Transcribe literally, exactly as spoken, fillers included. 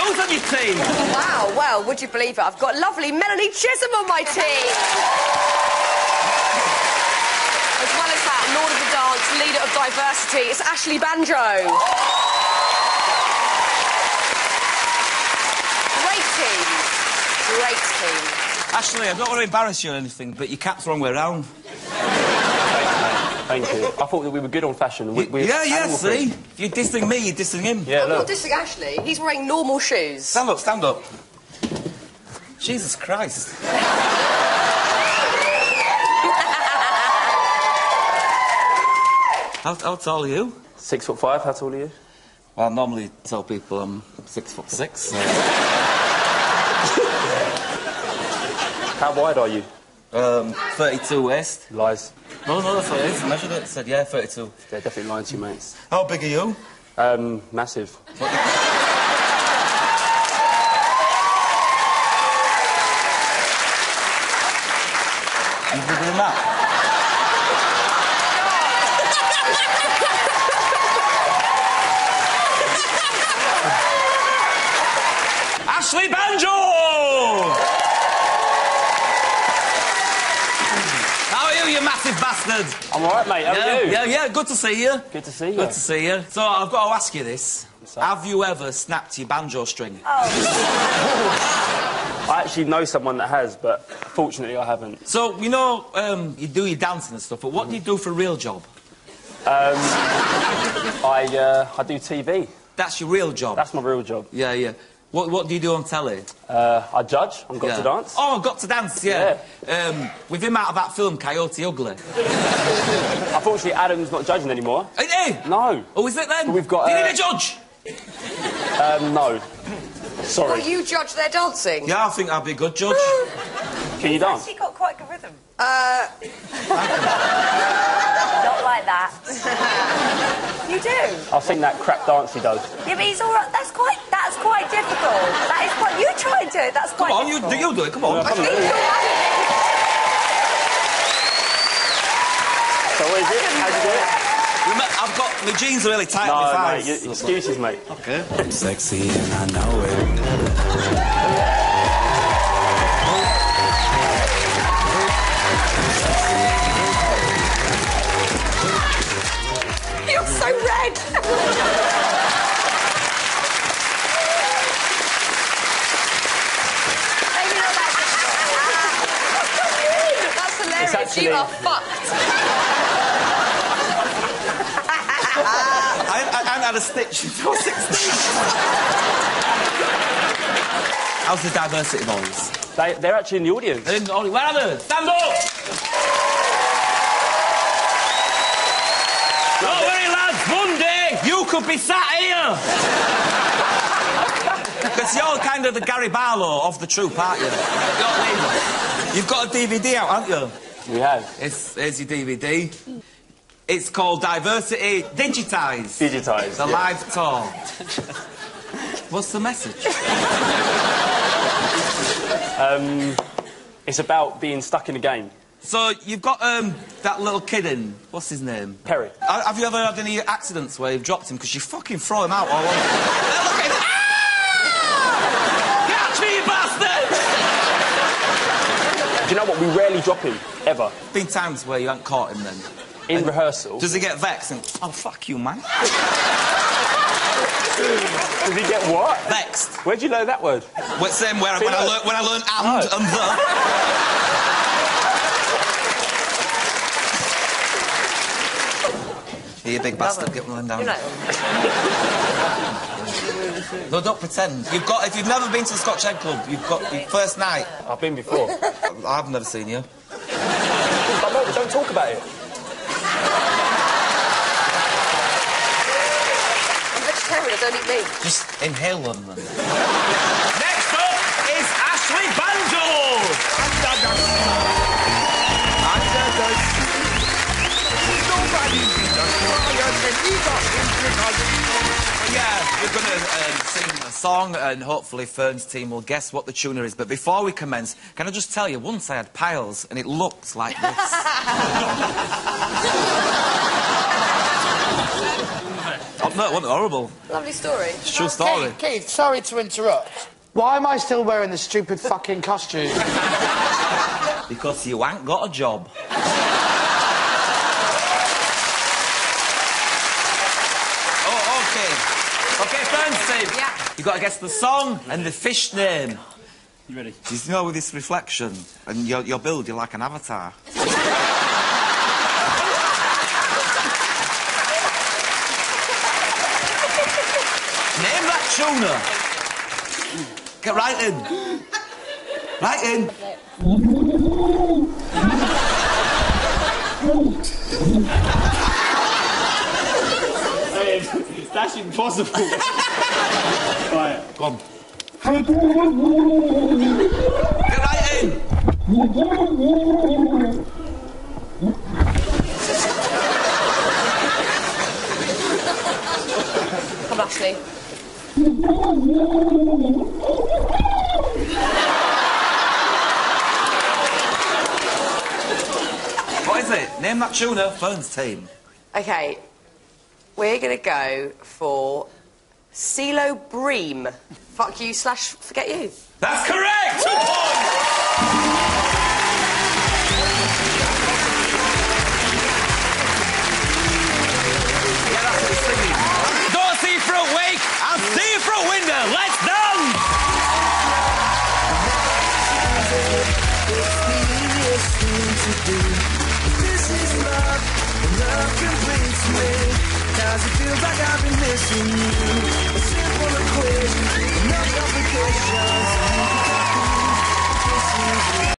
Who's on your team? Wow, well, would you believe it? I've got lovely Melanie Chisholm on my team. As well as that, Lord of the Dance, leader of diversity, it's Ashley Banjo. Great team. Great team. Ashley, I don't want to embarrass you or anything, but your cap's the wrong way around. Thank you. I thought that we were good on fashion. We, we yeah, yeah, see? If you're dissing me, you're dissing him. Yeah, I'm look. not dissing Ashley. He's wearing normal shoes. Stand up, stand up. Jesus Christ. how, how tall are you? Six foot five. How tall are you? Well, I normally tell people I'm six foot six. So. How wide are you? Um, thirty-two waist. Lies. No, no, that's what it is. I measured it. It said, yeah, thirty-two. They're definitely lying to you, mates. How big are you? Um, massive. What you bigger than that? Ashley Banjo! How are you, you massive bastard? I'm all right, mate. How yeah, are you? Yeah, yeah, good to see you. Good to see you. Good to see you. So, I've got to ask you this. Have you ever snapped your banjo string? Oh. I actually know someone that has, but fortunately I haven't. So, you know, um, you do your dancing and stuff, but what do you do for a real job? Um, I, uh, I do T V. That's your real job? That's my real job. Yeah, yeah. What, what do you do on telly? Uh, I judge on Got yeah. to Dance. Oh, Got to Dance, yeah. yeah. Um, with him out of that film, Coyote Ugly. Unfortunately, Adam's not judging anymore. Ain't he? No. Oh, is it then? But we've got... Do you uh... need a judge? Um, no. Sorry. Well, you judge their dancing? Yeah, I think I'd be a good judge. Can you dance? He's actually got quite good rhythm. Uh... Not like that. You do? I think that crap dance he does. Yeah, but he's all right. That's quite, that's quite difficult. That is quite... You try and do it. That's quite Come on, you difficult. do, you do it, come on. Yeah, come on. So what is it? How do you do it? Remember, I've got... My jeans are really tight No, on my no, thighs. you, excuses, mate. OK. I'm sexy and I know it. You're so red! Maybe not that difficult. That's hilarious. Actually... You are fucked. I, I, I haven't had a stitch since I was sixteen. How's the diversity boys? They, they're actually in the audience. They're in the audience. Where are they? Stand up! Don't worry, lads. One day, you could be sat here. Because you're kind of the Gary Barlow of the troupe, aren't you? You're You've got a D V D out, haven't you? We have. It's, here's your D V D. It's called Diversity Digitised. Digitised, The yeah. live tour. What's the message? Um, it's about being stuck in a game. So, you've got um, that little kid in... What's his name? Perry. Uh, have you ever had any accidents where you've dropped him because you fucking throw him out all over? They're looking... Ah! Catch me, you bastard! Do you know what? We rarely drop him, ever. Been times where you haven't caught him then. In and rehearsal. Does he get vexed and... Oh, fuck you, man. Does he get what? Vexed. Where'd you learn that word? Well, same where when I, learn, when I learned and Oh. and the... Here, you big bastard, get one of them down. You know. No, don't pretend. You've got... If you've never been to the Scotch Egg Club, you've got your first night. I've been before. I've never seen you. But no, don't talk about it. I'm vegetarian, I don't eat meat. Just inhale them, then. Next up is Ashley Banjo! Yeah, we're going to um, sing a song and hopefully Fern's team will guess what the tuner is. But before we commence, can I just tell you, once I had piles and it looked like this. Oh, no, it wasn't horrible. Lovely story. It's a true story. Keith, Keith, sorry to interrupt. Why am I still wearing this stupid fucking costume? Because you ain't got a job. Oh, OK. OK, Ferns team. Yeah. You've got to guess the song and the fish name. You ready? You know, with this reflection and your, your build, you're like an avatar. Name that tuna. Get right in. Right in. Hey, that's impossible. Right. Go on. Get right in. Come, Ashley. What is it? Name that tuna, Ferns team. OK, we're going to go for Silo Bream. Fuck you slash forget you. That's correct! Two points! Yeah, that's what it's singing. Don't see you front week, I'll see you front window. Let's dance! This is love, and love completes me. Cause it feels like I've been missing you. A simple equation, no complications.